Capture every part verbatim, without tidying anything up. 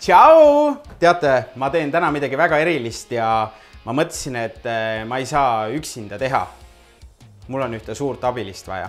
Tšau! Teate, ma teen täna midagi väga erilist ja ma mõtlesin, et ma ei saa üksinda teha. Mul on ühte suurt abilist vaja.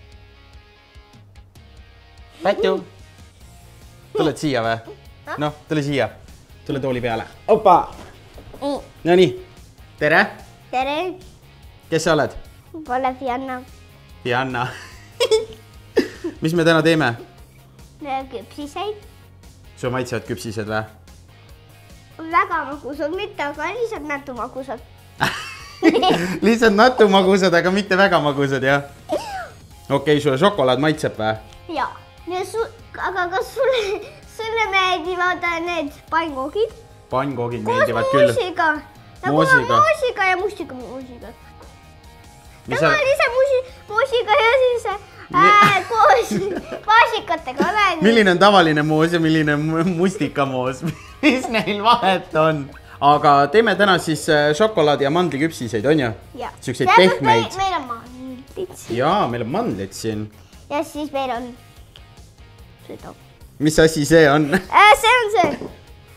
Pätju! Tuled siia või? Noh, tule siia. Tule tooli peale. Opa! No nii. Tere! Tere! Kes sa oled? Pole Fianna. Fianna. Mis me täna teeme? Küpsiseid. Su maitsevad küpsised või? Väga magusad, mitte aga lihtsalt nätu magusad. Lihtsalt nätu magusad, aga mitte väga magusad, jah? Okei, sulle šokolaad maitseb või? Jaa. Aga kas sulle, sulle meeldivad need pannkoogid? Pannkoogid meeldivad küll. Koos moosiga. Nagu moosiga ja mustika moosiga. Tavalise moosiga ja siis koos maasikatega olen. Milline on tavaline moos ja milline on mustikamoos? Mis neil vahet on? Aga teeme täna siis šokolaadi ja mandliküpsiseid, on ju? Jaa. Siukseid pehmeid. Meil on mandlid siin. Jaa, meil on mandlid siin. Ja siis meil on seda. Mis asi see on? See on see.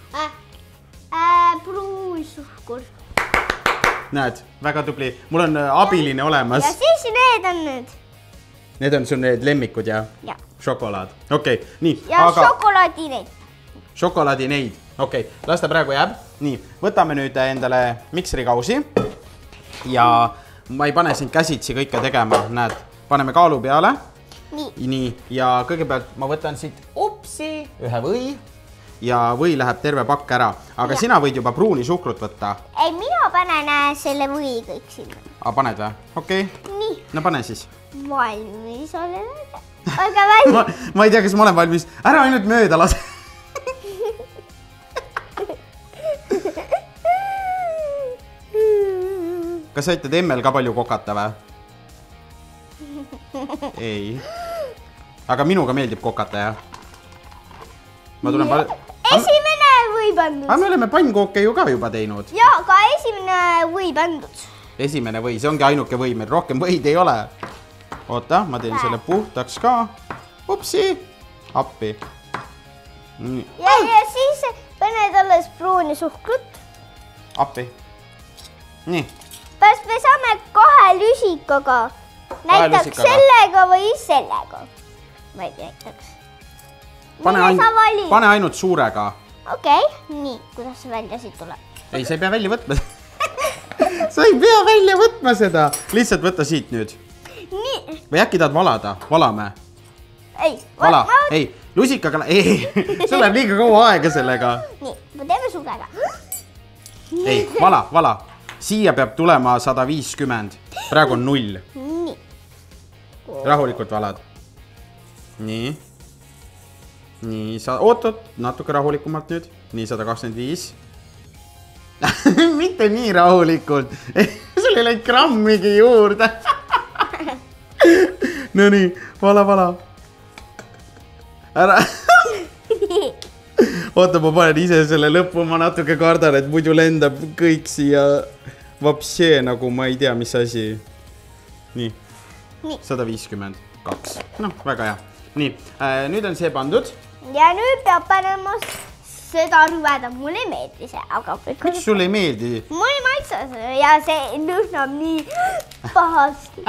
Pruunsuhkur. Näed, väga tubli. Mul on abiline olemas. Ja siis need on need. Need on sul need lemmikud ja? Ja. Šokolaad. Okei, nii. Ja šokolaadi neid. Šokolaadi neid. Okei, las ta praegu jääb. Nii, võtame nüüd endale miksrikausi. Ja ma ei pane sind käsitsi kõike tegema. Näed, paneme kaalu peale. Nii. Nii, ja kõigepealt ma võtan siit upsi ühe või. Ja või läheb terve pakk ära. Aga ja. Sina võid juba pruuni suhkrut võtta. Ei, mina panen selle või kõik sinna. A, paned või? Okei. Nii. No pane siis. Valmis olen. Olge valmis. ma, ma ei tea, kas ma olen valmis. Ära ainult mööda lase. Kas sa ütled emmel ka palju kokata või? Ei. Aga minuga meeldib kokata, jah? Ma tulen pal... Esimene või pandud. Aga me oleme pannkooke ju ka juba teinud. Jaa, ka esimene või pandud. Esimene või, see ongi ainuke või, meil rohkem võid ei ole. Oota, ma teen selle puhtaks ka. Upsi, appi. Ja, ja siis paned alles pruuni suhkrut. Appi. Nii. Pärast me saame kahe lüsikaga. Näitaks sellega või sellega. Ma ei näitaks. Pane, ain pane ainult suurega. Okei, nii, kuidas see välja siit tuleb? Ei, sa ei pea välja võtma. Sa ei pea välja võtma seda. Lihtsalt võtta siit nüüd. Nii. Või äkki tahad valada? Valame. Ei. Vala. Ei, lusikaga. Ei, sul läheb liiga kaua aega sellega. Nii, me teeme sugega. Ei, vala, vala. Siia peab tulema sada viiskümmend. Praegu on null. Nii. Rahulikult valad. Nii. Nii, sa... Oot, oot, natuke rahulikumalt nüüd. Nii, sada kakskümmend viis. Mitte nii rahulikult. Sul ei läinud grammigi juurde. No nii, vala, vala. Ära. Oota, ma panen ise selle lõppu, ma natuke kardan, et muidu lendab kõik siia vapsee, nagu ma ei tea, mis asi. Nii, sada viiskümmend kaks. Noh, väga hea. Nii, nüüd on see pandud. Ja nüüd peab panema seda rüveda. Mulle ei meeldi see, aga... Miks sulle ei meeldi? Mulle ei maitsa see ja see lõhnab nii pahasti.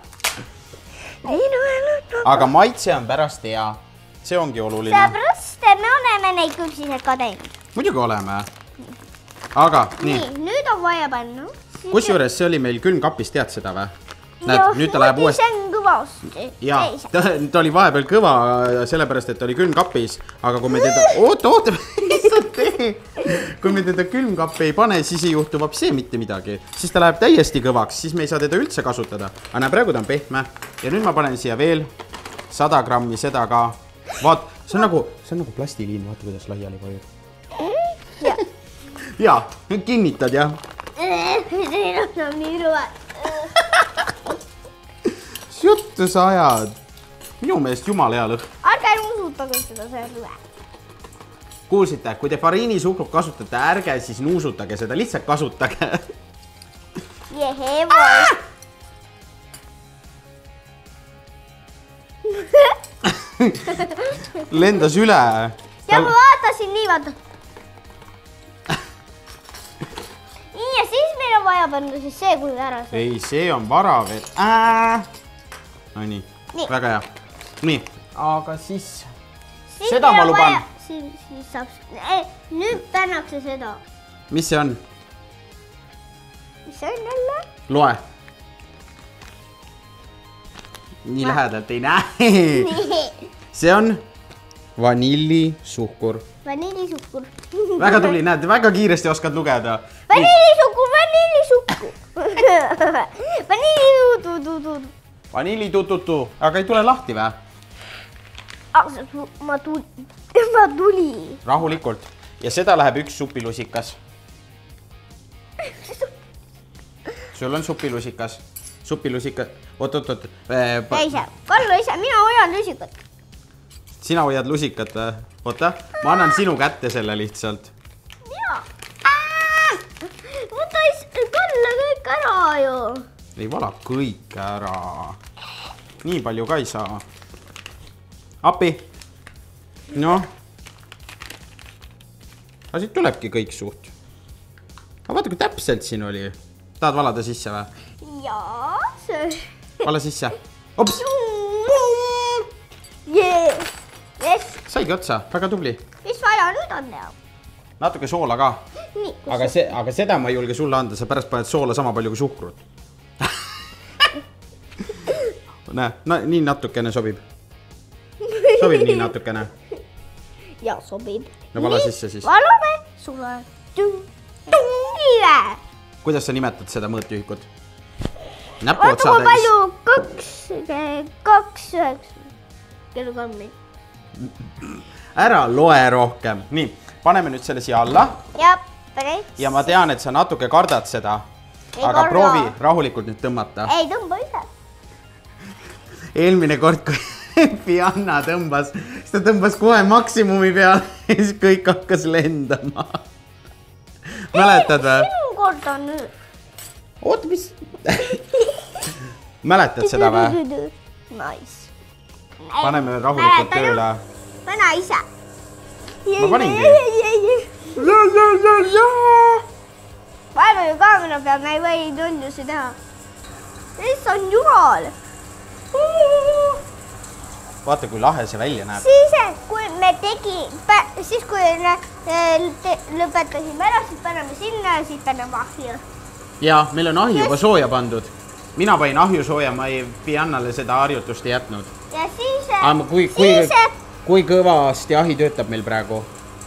Aga maitse on pärast hea. See ongi oluline. Seepärast me oleme neid küpsised ka teinud. Muidugi oleme. Aga, nii. Nii, nüüd on vaja panna. Kus juures see oli meil külmkapis, tead seda või? Näed, nüüd ta läheb uuesti. See on kõvasti. Jaa, ta, ta oli vahepeal kõva, sellepärast, et ta oli külmkapis. Aga kui me teda... Oota, oota, mis sa teed? Kui me teda külmkappi ei pane, siis ei juhtu vapsee mitte midagi. Siis ta läheb täiesti kõvaks, siis me ei saa teda üldse kasutada. Aga näe, praegu ta on pehme. Ja nüüd ma panen siia veel sada grammi seda ka. Vaat, see on nagu, see on nagu plastiliin. Vaata, kuidas laiali vajub. Jaa. Jaa, kinnitad, jah? See on nii ruvad. Juttu sa ajad. Minu meelest jumala hea lõhn. Ärge nuusutage seda, see on rüve. Kuulsite, kui te fariinisuhkrut kasutate, ärge siis nuusutage seda, lihtsalt kasutage. Jehee, voi. Lendas üle. Ja ma vaatasin nii, vaata. vaja panna, siis see kui ära saab. ei, see on vara veel. Äh. No nii, nii., väga hea. Nii, aga siis, siis seda ma luban. Vaja, siis, siis saab, ei, nüüd pannakse seda. Mis see on? Mis see on jälle? Loe. Nii ma... lähedalt ei näe. See on vanillisuhkur. Vanillisuhkur. Väga tubli, näed, väga kiiresti oskad lugeda. Vanillisuhkur, vanillisuhkur. Vanillisuhkur. Vanilitututu, aga ei tule lahti vä? Ma tuli. Ma tuli. Rahulikult. Ja seda läheb üks supilusikas. Sul on supilusikas. Supilusikas. Oot, oot, oot. Ei ise. Kallu ise. Mina hoian lusikat. Sina hoiad lusikat vä? Oota. Ma annan sinu kätte selle lihtsalt. Mina. Võta Kalle kõik ära ju. Ei vala kõik ära. Nii palju ka ei saa. Api. No. Aga siit tulebki kõik suht. Aga vaata, kui täpselt siin oli. Tahad valada sisse vä? Jaa, see. Vala sisse. Ops. Jee. Yes. Saigi otsa. Väga tubli. Mis vaja nüüd on teha? Natuke soola ka. Nii, aga, see, aga seda ma ei julge sulle anda. Sa pärast paned soola sama palju kui suhkrut. Näe, no, nii natukene sobib. Sobib nii natukene. Ja sobib. No vala sisse siis. Valame sulle tungile. Kuidas sa nimetad seda mõõtühikut? Näpu Vaata, otsa kui palju kaks, kaks, üheksa kilogrammi. Ära loe rohkem. Nii, paneme nüüd selle siia alla. Ja, päris. Ja ma tean, et sa natuke kardad seda. Ei aga karda. Proovi rahulikult nüüd tõmmata. Ei, tõmba ise. Eelmine kord, kui Pianna tõmbas, siis ta tõmbas kohe maksimumi peale ja siis kõik hakkas lendama. Mäletad või? Sinu kord on nüüd. Oot, mis? Mäletad seda või? Nice. Paneme rahulikult tööle. Pane ise. Ma paningi. Ja, ja, ja, ja. Vaeva ju kaamera peal, me ei või tundusi teha. Mis on jumal? Vaata, kui lahe see välja näeb. Siis, kui me tegi, siis kui lõpetasime ära, siis paneme sinna ja siis paneme ahju. Ja, meil on ahju juba sooja pandud. Mina panin ahju sooja, ma ei Piannale seda harjutust ei jätnud. Ja siis... Aga kui, kui, kui kõvasti ahi töötab meil praegu?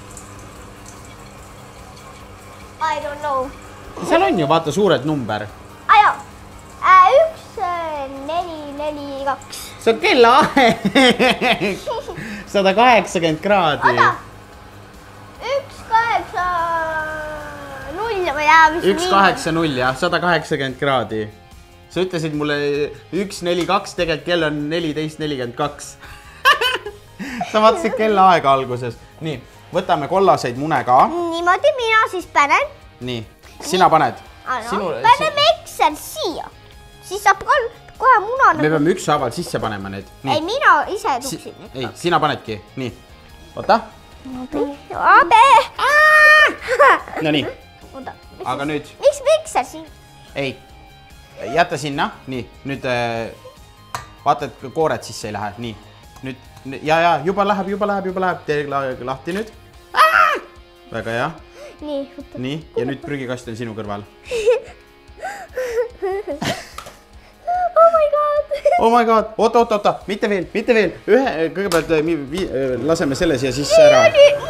I don't know. Seal on ju, vaata, suured number. Ajo, üks, neli, neli, kaks. See on kellaaeg. sada kaheksakümmend kraadi. Oda, üks, kaheksa, null või jää, mis üks, kaheksa, null, jah, sada kaheksakümmend kraadi. Sa ütlesid mulle üks, neli, kaks, tegelikult kell on neliteist nelikümmend kaks. Sa vaatasid kellaaega alguses. Nii, võtame kollaseid mune ka. Niimoodi mina siis panen. Nii, sina paned. Sinu, paneme Excel siia. Siis saab kohe muna. Me peame ükshaaval sisse panema need. Ei, mina ise tuksin. Si ei, sina panedki. Nii, oota. Abe. No nii. Aga nüüd. Miks Excel siin? Ei, jäta sinna. Nii, nüüd vaata, et koored sisse ei lähe. Nii, nüüd. Ja, ja, juba läheb, juba läheb, juba läheb. Tee lahti nüüd. Väga hea. Nii, nii, ja nüüd prügikast on sinu kõrval. Oh my god. Oh my god, oota, oota, oota, mitte veel, mitte veel. Ühe, kõigepealt laseme selle siia sisse ära.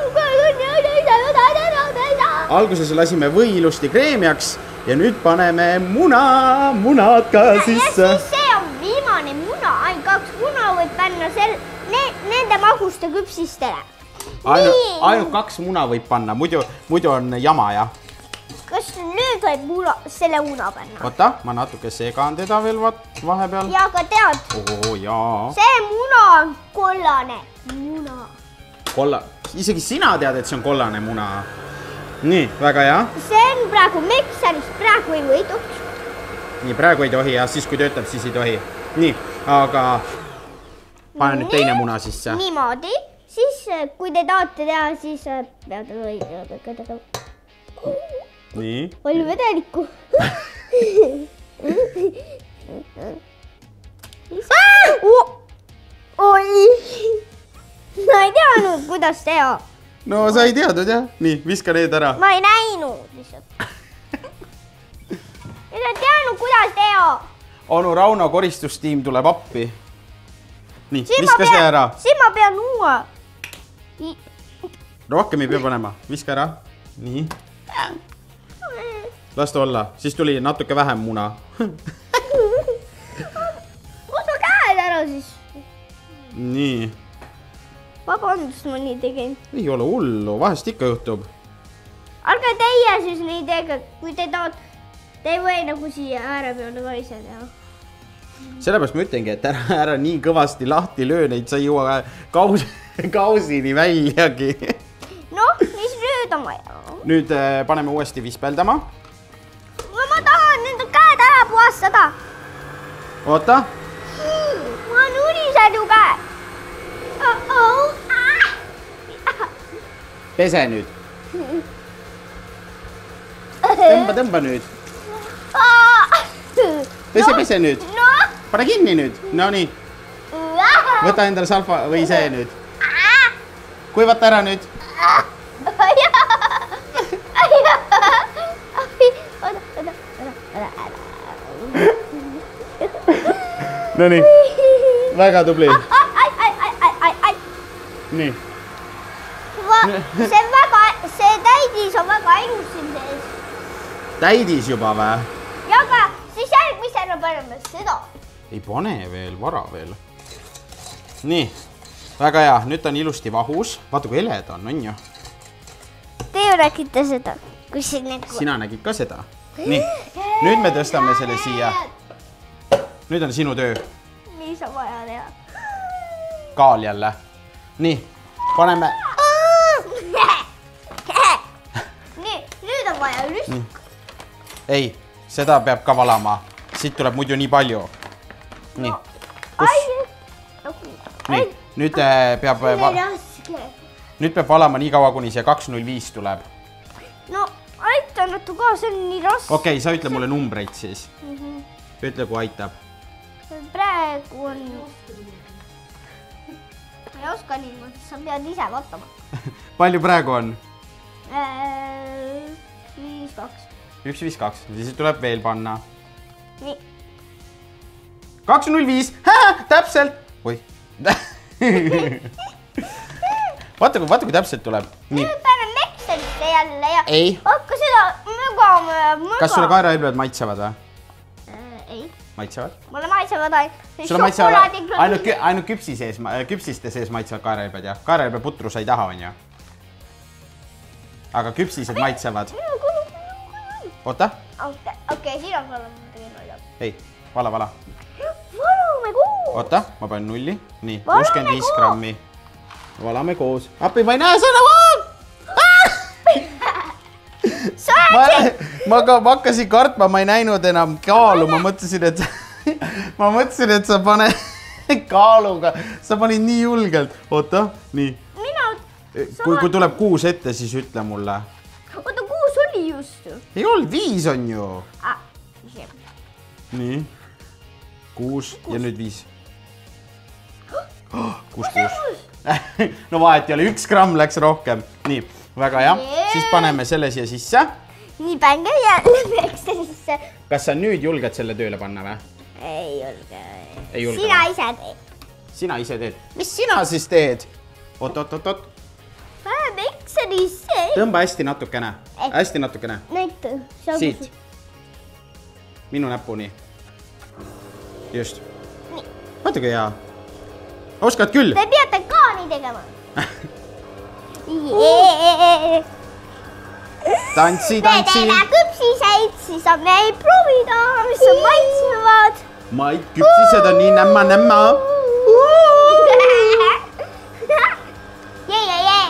Alguses lasime või ilusti kreemiaks ja nüüd paneme muna, munad ka sisse. Ja siis see on viimane muna, ainult kaks muna võib panna sel, ne, nende maguste küpsistele. Ainult, ainult kaks muna võib panna, muidu, muidu on jama, jah. Kas nüüd võib muna, selle muna panna? Oota, ma natuke segan teda veel vahepeal. Ja, aga tead, Oo, jaa. see muna on kollane muna. Kolla, isegi sina tead, et see on kollane muna. Nii, väga hea. See on praegu mikseris, praegu ei või tohi. Nii, praegu ei tohi, jah, siis kui töötab, siis ei tohi. Nii, aga pane nüüd teine muna sisse. Niimoodi. Siis, kui te tahate teha, siis peate või... nii. Palju vedelikku. Oi. Ma ei teadnud, kuidas teha. No sa ei teadnud jah? Nii, viska need ära. Ma ei näinud lihtsalt. Ei teadnud, kuidas teha. Onu Rauno koristustiim tuleb appi. Nii, viska see ära. Siin ma pean uue. Rohkem ei pea panema. Viska ära. Nii. Las ta olla. Siis tuli natuke vähem muna. Kus ma käed ära siis? Nii. Vabandust, ma nii tegin. Ei ole hullu. Vahest ikka juhtub. Arge teie siis nii tege. Kui te tahad, te ei või nagu siia ääre peale ka ise teha. Sellepärast ma ütlengi, et ära, ära nii kõvasti lahti löö neid, sa ei jõua kaus, kausini väljagi. Noh, mis nüüd on vaja? Nüüd äh, paneme uuesti vispeldama. No, ma tahan nende käed ära puhastada. Oota. Ma on unised ju käed. Oh -oh. Ah. Pese nüüd. Tõmba, tõmba nüüd. Ah. Pese, pese nüüd. No. Pane kinni nüüd. No nii. Võta endale salva või see nüüd. Kuivata ära nüüd. No nii. Väga tubli. Nii. See on väga, see täidis on väga ainus siin sees. Täidis juba või? Ja, aga siis järgmisena paneme seda. Ei pane veel, vara veel. Nii, väga hea. Nüüd on ilusti vahus. Vaata, kui eled on, on ju. Te ju räägite seda, kui siin need... Sina nägid ka seda. Nii, nüüd me tõstame selle siia. Nüüd on sinu töö. Mis on vaja teha? Kaal jälle. Nii, paneme... Nii, nüüd on vaja üles. Ei, seda peab ka valama. Siit tuleb muidu nii palju. Nii. Nii, nüüd peab... Nüüd peab valama nii kaua, kuni see kaks null viis tuleb. No, aita natuke ka, see on nii raske. Okei, sa ütle mulle numbreid siis. Ütle, kui aitab. Praegu on... Ma ei oska niimoodi, sa pead ise vaatama. Palju praegu on? viis kaks. üks viis kaks, siis tuleb veel panna. Nii. kaks null viis, täpselt. Oi. Vaata, vaata, kui täpselt tuleb. Nüüd peame Excelisse jälle ja... Ei. Hakka seda möga, möga. Kas sulle kaerahelbed maitsevad või? Ei. Maitsevad? Mulle maitsevad ainult... Sulle maitsevad ainult, ainult küpsi sees, küpsiste sees maitsevad kaerahelbed ja kaerahelbe putru sa ei taha, on ju? Aga küpsised maitsevad. Oota. Okei, siin on valama tegin nalja. Ei, vala, vala. Valame koos. Oota, ma panen nulli. Nii, kuuskümmend viis grammi. Valame koos. Appi, ma ei näe sõna. Ma hakkasin kartma, ma ei näinud enam kaalu. Ma mõtlesin, et ma mõtlesin, et sa pane kaaluga. Sa panid nii julgelt. Oota, nii. Kui tuleb kuus ette, siis ütle mulle. Oota, kuus oli just. Ei olnud, viis on ju. Ah, nii. Kuus ja nüüd viis. Kuus, kuus. No vahet ei ole, üks gramm läks rohkem. Nii, väga hea. Siis paneme selle siia sisse. Nii pänge jälle Excelisse. Kas sa nüüd julged selle tööle panna või? Ei julge. Ei julge. Sina ise teed. Sina ise teed. Mis sina siis teed? Oot, oot, oot, oot. Paneme Excelisse. Tõmba hästi natukene. Hästi natukene. Näita. Siit. Minu näpuni. Just. Vaata kui hea. Oskad küll? Te peate ka nii tegema. Tantsi, tantsi. Me teeme küpsiseid, siis saab neid proovida, mis on maitsevad. Ma ei, küpsised on nii nämma, nämma. Jee, jee, jee.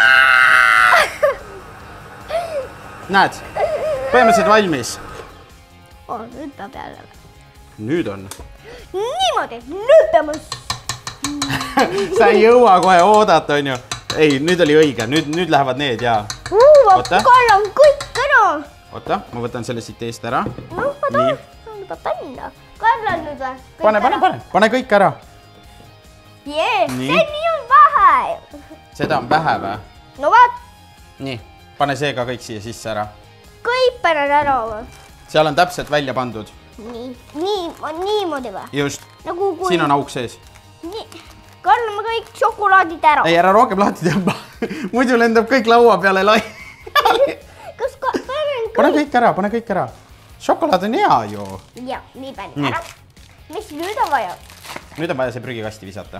Näed, põhimõtteliselt valmis. Oh, nüüd peab jälle. Nüüd on. Niimoodi, nüüd peame. Sa ei jõua kohe oodata, on ju. Ei, nüüd oli õige. Nüüd, nüüd lähevad need ja. Kall on kõik ära. oota, ma võtan selle siit eest ära. No, ma tahan juba panna. Karl on nüüd või? Pane, pane, pane, pane kõik ära. Jee, see nii on vähe. Seda on vähe või? No vaat. Nii, pane see ka kõik siia sisse ära. Kõik panen ära või? Seal on täpselt välja pandud. Nii, nii, niimoodi või? Just, nagu kui... siin on auk sees. Nii, Karl, ma kõik šokolaadid ära. Ei, ära rohkem lahti tõmba. Muidu lendab kõik laua peale lai. Kas ka panen kõik? Pane kõik ära, pane kõik ära. Šokolaad on hea ju. Ja, nii panen ära. Mis nüüd on vaja? Nüüd on vaja see prügikasti visata.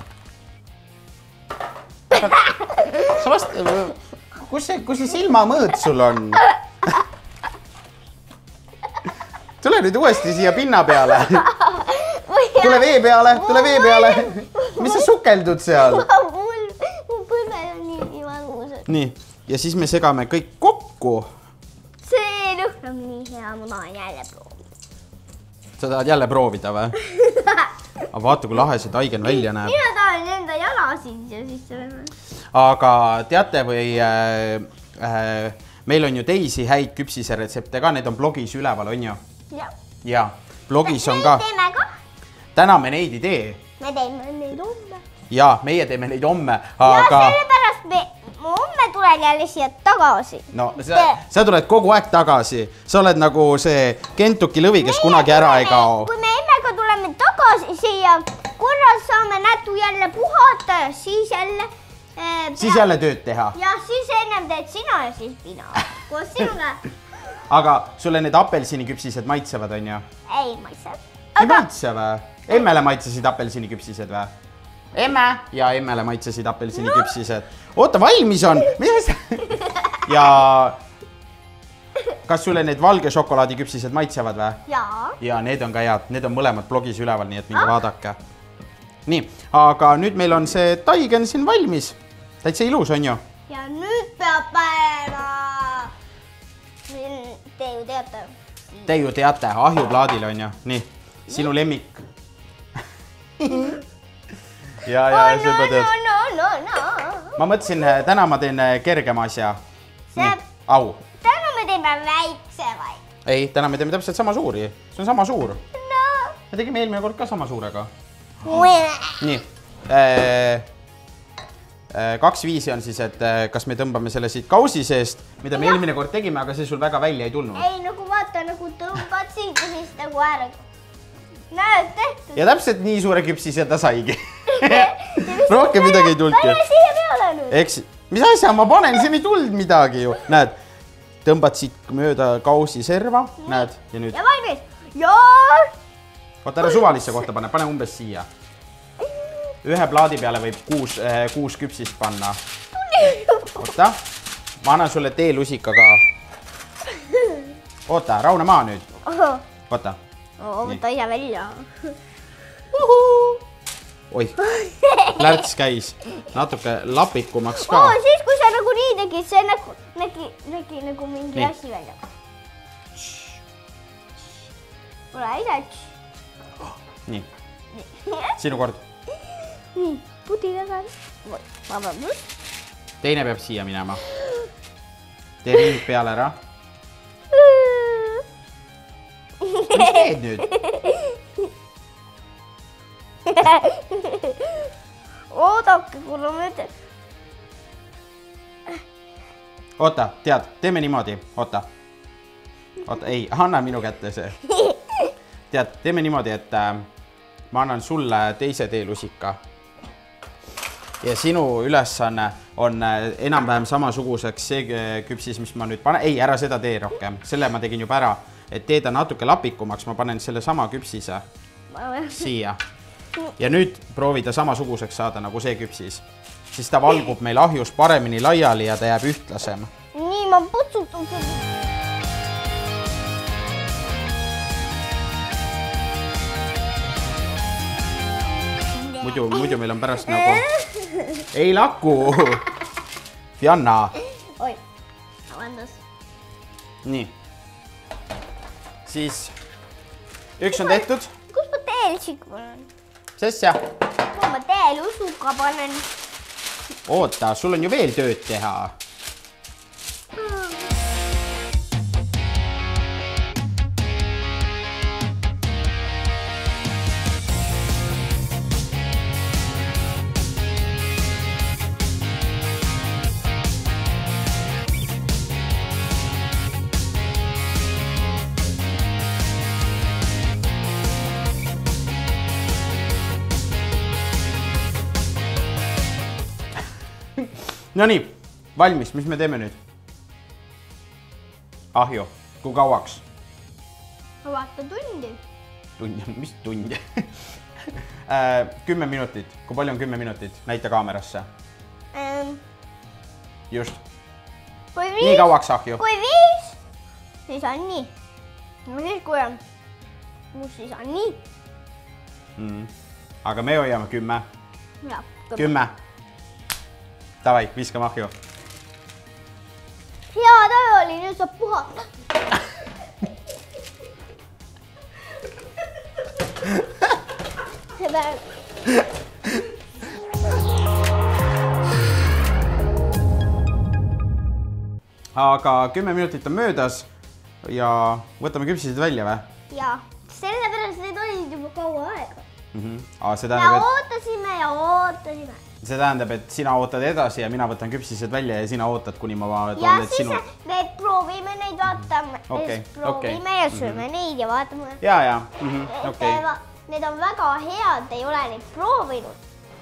Sa vast... Kus see, kus see silmamõõt sul on? Tule nüüd uuesti siia pinna peale. Tule vee peale, tule vee peale. Mis sa sukeldud seal? Mul, mul põlved on nii valus. Nii, ja siis me segame kõik kokku. See lõhn on nii hea, ma tahan jälle proovida. Sa tahad jälle proovida või? Aga vaata, kui lahe see taigen välja näeb. Mina tahan enda jalasid ja siis see... Aga teate või... Äh, äh, meil on ju teisi häid küpsise retsepte ka, need on blogis üleval, on ju? Ja. Ja, blogis on ka. Me teeme ka. Täna me neid ei tee. Me teeme neid homme. Ja, meie teeme neid homme, aga... Ja sellepärast me... homme tulen jälle siia tagasi. No, sa, sa tuled kogu aeg tagasi. Sa oled nagu see Kentucky lõvi, kes meie kunagi ära ei kao. Kui me emmega tuleme tagasi siia, korras saame nätu jälle puhata ja siis jälle... Äh, siis jälle tööd teha. Ja siis ennem teed sina ja siis mina. Koos sinuga. Aga sulle need apelsiniküpsised maitsevad, on ju? Ei maitse. Ei maitse või? Emmele maitsesid apelsiniküpsised või? Emme ja emmele maitsesid apelsiniküpsised. Oota, valmis on! Mis? Ja kas sulle need valge šokolaadiküpsised maitsevad või? Jaa. Ja need on ka head. Need on mõlemad blogis üleval, nii et minge vaadake. Nii, aga nüüd meil on see taigen siin valmis. Täitsa ilus, on ju? Ja nüüd peab panema... Te ju teate. Te ju teate, ahjuplaadil on ju. Nii, sinu lemmik. Ja, ja, oh, no, no, no, no, no. Ma mõtlesin, täna ma teen kergema asja. See... Au. Täna me teeme väikse vai? Ei, täna me teeme täpselt sama suuri. See on sama suur. No. Me tegime eelmine kord ka sama suurega. Mwah. Nii. Äh, äh, kaks viisi on siis, et äh, kas me tõmbame selle siit kausi seest, mida me ja. eelmine kord tegime, aga see sul väga välja ei tulnud. Ei, nagu vaata, nagu tõmbad siit ja siis nagu ära. Näed, tehtud. Ja täpselt nii suure küpsise ta saigi. Rohkem midagi ei tulnud. Pane siia peale nüüd. Eks, mis asja, ma panen, siin ei tulnud midagi ju. Näed, tõmbad siit mööda kausi serva. Näed, ja nüüd. Ja valmis. Jaa. Oota, ära suvalisse kohta pane, pane umbes siia. Ühe plaadi peale võib kuus, äh, kuus küpsist panna. Oota, ma annan sulle teelusika ka. Oota, rauna maa nüüd. Oota. Võta ise välja. Oih, lärts käis natuke lapikumaks ka. Oo, siis kui sa nagu nii tegid, see nagu, nägi, nägi nagu mingi nii. Asi välja. Ole ise. Nii, sinu kord. Nii, pudi tagasi. Vabandus. Teine peab siia minema. Tee ring peale ära. Mis teed nüüd? Oodake, kuule ma ütlen. Oota, tead, teeme niimoodi. Oota. Oota, ei, anna minu kätte see. Tead, teeme niimoodi, et äh, ma annan sulle teise teelusika. Ja sinu ülesanne on äh, enam-vähem samasuguseks see küpsis, mis ma nüüd panen. Ei, ära seda tee rohkem. Selle ma tegin juba ära. Et teeda natuke lapikumaks, ma panen selle sama küpsise siia. Ja nüüd proovida samasuguseks saada nagu see küpsis. Siis ta valgub meil ahjus paremini laiali ja ta jääb ühtlasem. Nii, ma putsutan seda. Muidu, muidu meil on pärast nagu... Ei laku! Fianna! Oi, avandus. Nii. Siis üks on tehtud. Kus ma teelusika panen? Sesja. Kui ma teelusuka panen. Oota, sul on ju veel tööd teha. No nii, valmis, mis me teeme nüüd? Ahju, kui kauaks? Vaata tundi. Tundi, mis tundi? Kümme minutit, kui palju on kümme minutit? Näita kaamerasse. Ähm, Just. kui Nii viis, kauaks ahju. kui viis, siis on nii. No siis kui on kuus, siis on nii. Mm. Aga me hoiame kümme. Ja, Kümme. Tavai, viskame ahju. Hea töö oli, nüüd saab puhata. Seda... Aga kümme minutit on möödas ja võtame küpsised välja või? Ja, sellepärast need olid juba kaua aega. Mm -hmm. Aa, see Ja tähendab, et, ootasime ja ootasime. see tähendab, et sina ootad edasi ja mina võtan küpsised välja ja sina ootad, kuni ma Ja toon need siis sinu. me proovime neid, vaatame. Okei, proovime okei. ja sööme neid ja vaatame. Ja, ja. Mm -hmm. Et, Okei. va- Need on väga head, ei ole neid proovinud.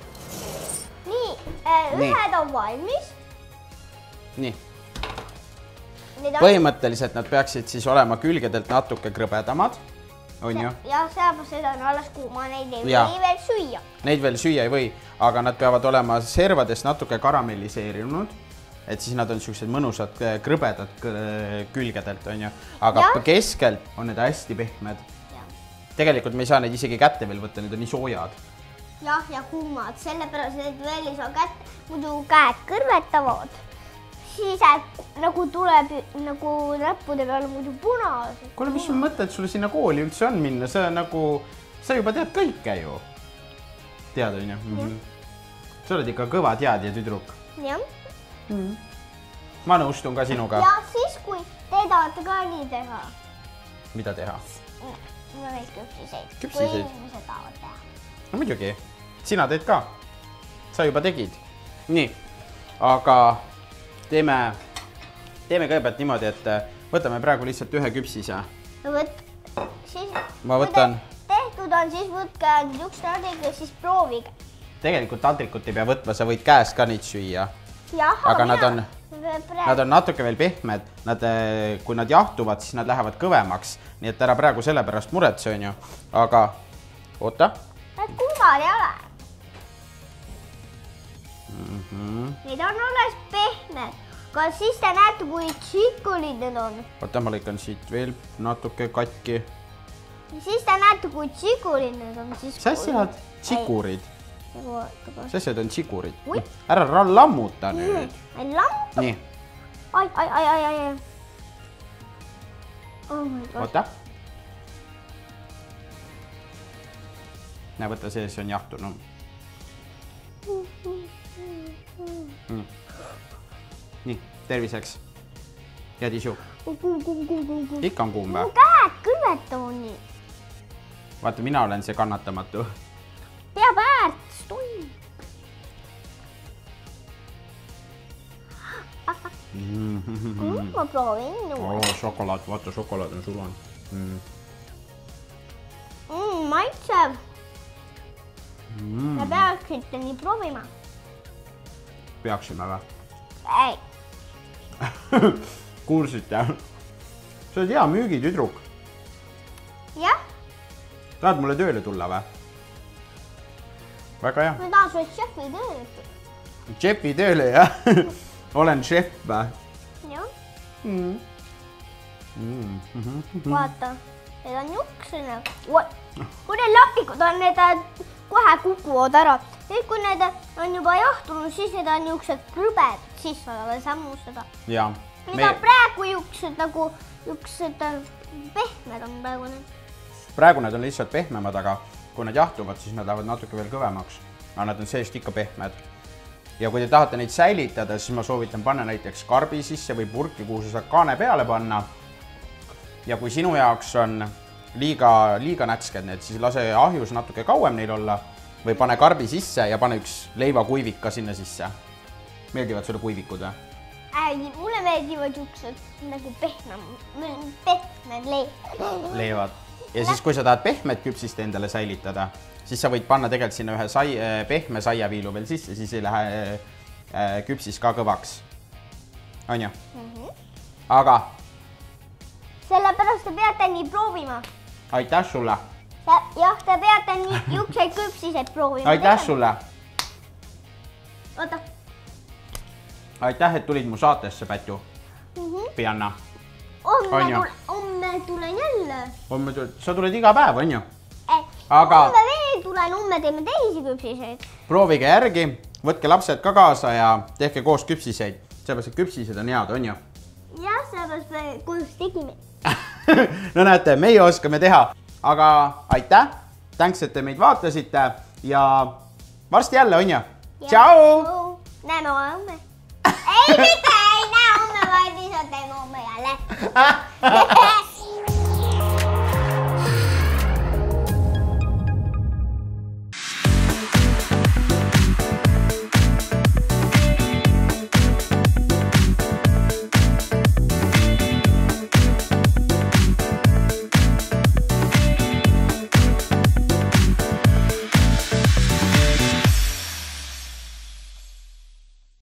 Nii, äh, Nii. ühed on valmis. Nii. Need on... Põhimõtteliselt nad peaksid siis olema külgedelt natuke krõbedamad. On ju? Ja sellepärast need on alles kuuma, neid ei Ja. või veel süüa. Neid veel süüa ei või, aga nad peavad olema servadest natuke karamelliseerinud. Et siis nad on siuksed mõnusad krõbedad k- külgedelt, on ju. Aga Ja. keskelt on need hästi pehmed. Tegelikult me ei saa neid isegi kätte veel võtta, need on nii soojad. Jah, ja kuumad, sellepärast need veel ei saa kätte, muidu käed kõrvetavad. Siis nagu tuleb nagu näppude peal muidu punased. Kuule, mis sul mõte, et sulle sinna kooli üldse on minna? See on nagu, sa juba tead kõike ju. Tead, on ju? Mm -hmm. Sa oled ikka kõva teadja tüdruk. Jah. Mm -hmm. Ma nõustun ka sinuga. Ja siis, kui te tahate ka nii teha. Mida teha? No neid küpsiseid. Küpsiseid? Kui inimesed tahavad teha. No muidugi, sina teed ka. Sa juba tegid. Nii, aga teeme, teeme kõigepealt niimoodi, et võtame praegu lihtsalt ühe küpsise. No võt, siis... Ma võtan- Tehtud on, siis võtke üks taldrik ja siis proovige. Tegelikult taldrikut ei pea võtma, sa võid käest ka neid süüa. Jah, Aga nad mina- on- praegu- Nad on natuke veel pehmed, nad, kui nad jahtuvad, siis nad lähevad kõvemaks. Nii et ära praegu selle pärast muretse, on ju. Aga oota. Need kuumad ei ole. Mm -hmm. Need on alles pehmed. Aga siis te näete, kui tšikulid need on. Oota, ma lõikan siit veel natuke katki. Siis te näete, kui tšikulid need on. Mis asjad? Tsikurid. Mis asjad on tsikurid? Ui. Ära ra- lammuta nüüd. Ai lamp. Nii, Ai, ai, ai, ai, ai, ai. Oh my god. oota. Näe, võta see, see on jahtunud. Mm. Nii, terviseks. Ja tisu. Kuum, kuum, kuum, kuum, kuum. Ikka on kuum või? Mu käed kõrvetavad nii. Vaata, mina olen see kannatamatu. Peab äärts tund. Mm, ma proovin nüüd. Oo, šokolaad, vaata, šokolaad on sulanud. Mm. Mm, maitsev. Mm. Ja peaksite nii proovima. Peaksime või? Ei. Kuulsite? Sa oled hea müügitüdruk. Jah, Tahad mulle tööle tulla või? Väga hea. ma tahan sulle šefi tööle. Šefi tööle, jah? Olen šef või? Jah, Mm. Mm. Mm-hmm. vaata, need on juksene. Kui need lapikud on, need kohe kukuvad ära. Nüüd, kui need on juba jahtunud, siis need on juksed krõbed, siis saab veel sammustada. Ja. Need on praegu juksed nagu, juksed pehmed on praegu need. Praegu nad on lihtsalt pehmemad, aga kui nad jahtuvad, siis nad lähevad natuke veel kõvemaks. Aga nad on seest ikka pehmed. Ja kui te tahate neid säilitada, siis ma soovitan panna näiteks karbi sisse või purki, kuhu sa saad kaane peale panna. Ja kui sinu jaoks on liiga, liiga nätsked need, siis lase ahjus natuke kauem neil olla või pane karbi sisse ja pane üks leivakuivik ka sinna sisse. Meeldivad sulle kuivikud või? Ei, mulle meeldivad juksed nagu pehme, pehmed leib. Leivad. Ja siis, kui sa tahad pehmet küpsist endale säilitada, siis sa võid panna tegelikult sinna ühe sai, pehme saiaviilu veel sisse, siis ei lähe küpsis ka kõvaks. On ju? Mm -hmm. Aga? Sellepärast te peate nii proovima. Aitäh sulle. Jah, te peate nii juukseid küpsiseid proovima. Aitäh sulle. Oota. Aitäh, et tulid mu saatesse, Pätu. Mm -hmm. Pianna. Homme tulen jälle. Homme tuled, sa tuled iga päev, on ju? Eh, Aga... Homme veel tulen, homme teeme teisi küpsiseid. Proovige järgi, võtke lapsed ka kaasa ja tehke koos küpsiseid. Sellepärast, et küpsised on head, on ju? Jah, sellepärast me koos tegime. No näete, meie oskame teha. Aga aitäh, thanks, et te meid vaatasite ja varsti jälle, on ju? Tšau! Näeme homme. Ei, mitte ei näe homme, vaid lihtsalt teeme homme jälle.